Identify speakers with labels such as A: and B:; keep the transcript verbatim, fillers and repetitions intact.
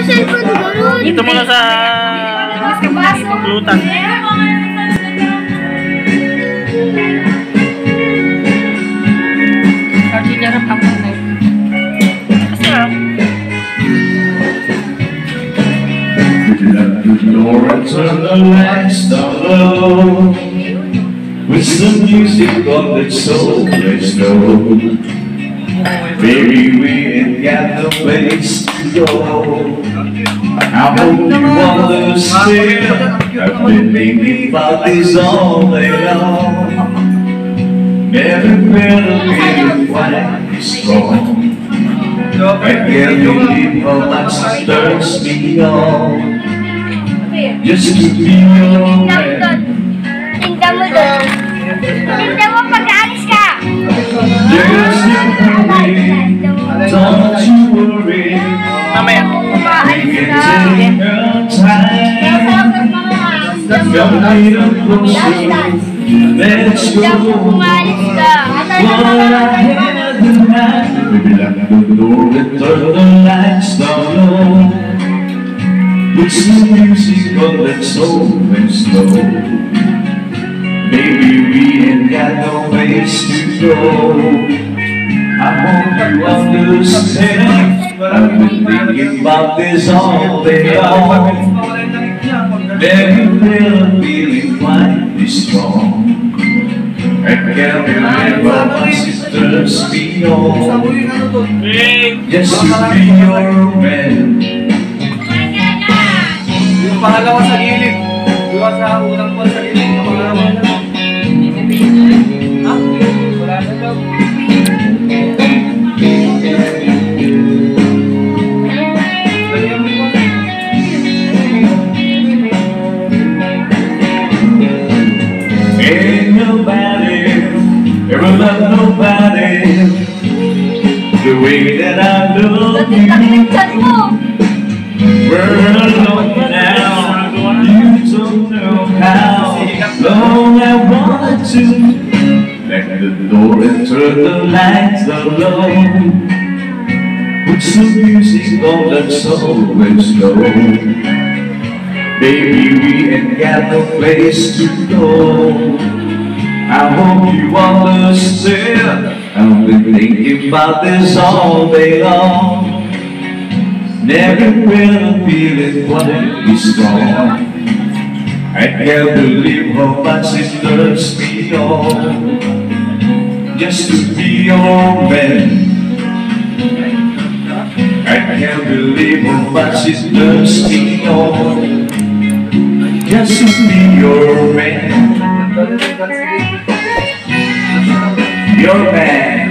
A: cellphone ko ron.
B: Dito muna sa pulutan. Kasi jarap ako na. Kasi ah.
C: Laura, turn the lights down low. With some music on the soul, let's go. Baby, we ain't got no place to go. I hope you understand. I've been thinking about this all day long. Never felt a feeling quite this strong. I can't believe how much it turns me on. Just to be your man.
A: Tingnan mo doon. Tingnan mo pag-aalis ka.
C: There's no way, don't you worry.
B: Mamaya.
C: We can take our time. Come a little closer, let's go. What I had tonight. Baby, lock the door and turn the lights down low. Put some music on that soul and slow. Baby, we ain't got no place to go. I hope you understand. I've been thinking about this all day long. Never felt a feeling quite this strong. I can't believe how much it turns me on. Just to be your man.
D: Yung pangalawa sa gilid. Yung sa unang pa sa gilid. Yung pangalawa na. Ha? Wala na daw.
C: Ain't nobody ever loved nobody the way that I love you. We're alone now. You don't know how long I wanted to. Lock the door and turn the lights down low. Put some music on that soul and slow. Baby, we ain't got no place to go. I hope you understand. I've been thinking about this all day long. Never felt a feeling quite this strong. I can't believe how much it turns me on. Just to be your man. I can't believe how much it turns me on. Just to be your man. Your man.